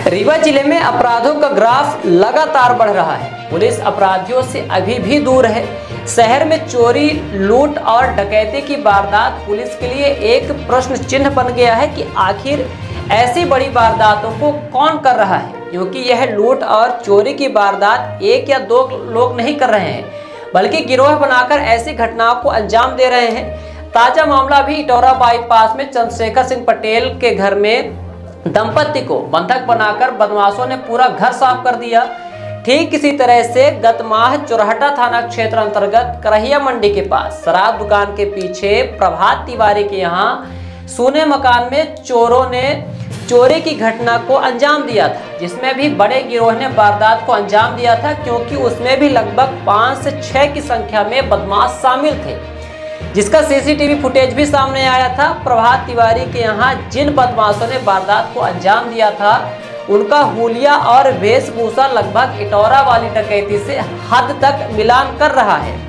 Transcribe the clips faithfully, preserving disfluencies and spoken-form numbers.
रीवा जिले में अपराधों का ग्राफ लगातार बढ़ रहा है। पुलिस अपराधियों से अभी भी दूर है। शहर में चोरी, लूट और डकैती की वारदात पुलिस के लिए एक प्रश्न चिन्ह बन गया है कि आखिर ऐसी बड़ी वारदातों को कौन कर रहा है, क्योंकि यह लूट और चोरी की वारदात एक या दो लोग नहीं कर रहे हैं, बल्कि गिरोह बनाकर ऐसी घटनाओं को अंजाम दे रहे हैं। ताजा मामला भी इटौरा बाईपास में चंद्रशेखर सिंह पटेल के घर में दंपति को बंधक बनाकर बदमाशों ने पूरा घर साफ कर दिया। ठीक इसी तरह से गत माह चोरहटा थाना क्षेत्र अंतर्गत करहिया मंडी के पास शराब दुकान के पीछे प्रभात तिवारी के यहाँ सोने मकान में चोरों ने चोरी की घटना को अंजाम दिया था, जिसमें भी बड़े गिरोह ने वारदात को अंजाम दिया था, क्योंकि उसमें भी लगभग पाँच से छह की संख्या में बदमाश शामिल थे, जिसका सीसीटीवी फुटेज भी सामने आया था। प्रभात तिवारी के यहाँ जिन बदमाशों ने वारदात को अंजाम दिया था, उनका हुलिया और वेशभूषा लगभग इटौरा वाली डकैती से हद तक मिलान कर रहा है।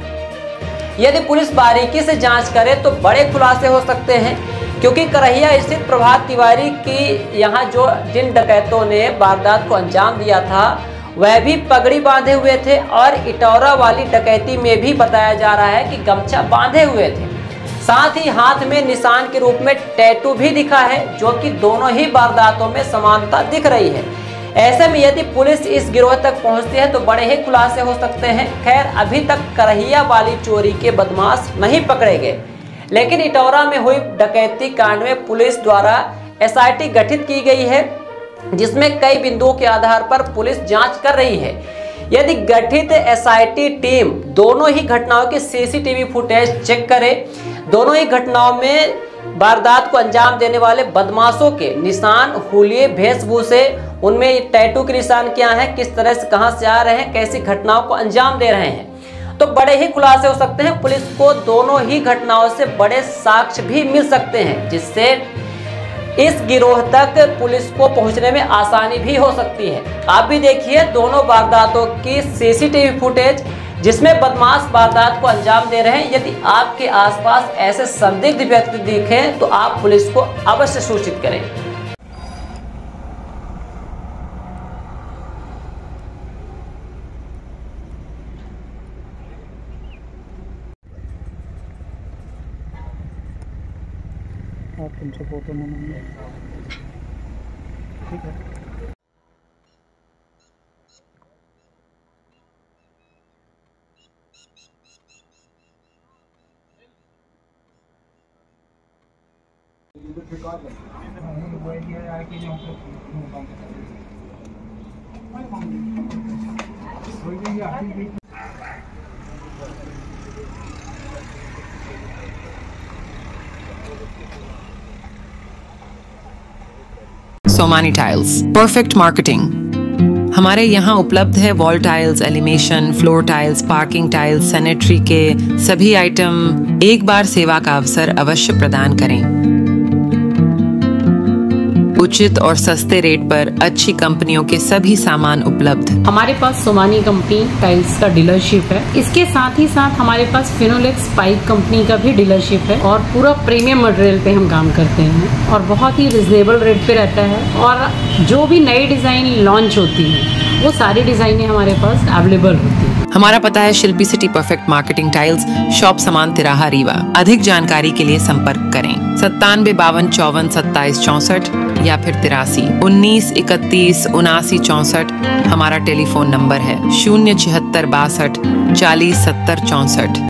यदि पुलिस बारीकी से जांच करे तो बड़े खुलासे हो सकते हैं, क्योंकि करहिया स्थित प्रभात तिवारी की यहाँ जो जिन डकैतों ने वारदात को अंजाम दिया था, वह भी पगड़ी बांधे हुए थे और इटौरा वाली डकैती में भी बताया जा रहा है कि गमछा बांधे हुए थे। साथ ही हाथ में निशान के रूप में टैटू भी दिखा है, जो कि दोनों ही वारदातों में समानता दिख रही है। ऐसे में यदि पुलिस इस गिरोह तक पहुंचती है तो बड़े ही खुलासे हो सकते हैं। खैर, अभी तक करहिया वाली चोरी के बदमाश नहीं पकड़े गए, लेकिन इटौरा में हुई डकैती कांड में पुलिस द्वारा एस आई टी गठित की गई है, जिसमें कई बिंदुओं के आधार पर पुलिस जांच कर रही है। यदि गठित एस आई टी टीम दोनों ही घटनाओं के सीसीटीवी फुटेज चेक करे, दोनों ही घटनाओं में वारदात को अंजाम देने वाले बदमाशों के निशान, हुलिये, वेशभूषे, उनमें टैटू के निशान क्या हैं, किस तरह से कहां से आ रहे हैं, कैसी घटनाओं को अंजाम दे रहे हैं, तो बड़े ही खुलासे हो सकते हैं। पुलिस को दोनों ही घटनाओं से बड़े साक्ष्य भी मिल सकते हैं, जिससे इस गिरोह तक पुलिस को पहुंचने में आसानी भी हो सकती है। आप भी देखिए दोनों वारदातों की सीसीटीवी फुटेज, जिसमें बदमाश वारदात को अंजाम दे रहे हैं। यदि आपके आसपास ऐसे संदिग्ध व्यक्ति दिखें तो आप पुलिस को अवश्य सूचित करें। आप तुमसे फोटो मंगाएंगे, ठीक है। Somany tiles, perfect marketing. हमारे यहाँ उपलब्ध है वॉल टाइल्स, एलिमेशन, floor tiles, parking tiles, sanitary के सभी आइटम। एक बार सेवा का अवसर अवश्य प्रदान करें। उचित और सस्ते रेट पर अच्छी कंपनियों के सभी सामान उपलब्ध। हमारे पास सोमानी कंपनी टाइल्स का डीलरशिप है। इसके साथ ही साथ हमारे पास फिनोलेक्स पाइप कंपनी का भी डीलरशिप है, और पूरा प्रीमियम मटेरियल पे हम काम करते हैं और बहुत ही रिजनेबल रेट पे रहता है। और जो भी नई डिजाइन लॉन्च होती है, वो सारी डिजाइनें हमारे पास अवेलेबल होती है। हमारा पता है Shilpi city perfect marketing tiles, shop समान तिराहा, रीवा। अधिक जानकारी के लिए संपर्क करें सत्तानवे बावन चौवन सत्ताईस चौसठ या फिर तिरासी उन्नीस इकतीस उनासी चौसठ। हमारा टेलीफोन नंबर है शून्य छिहत्तर बासठ चालीस सत्तर चौसठ।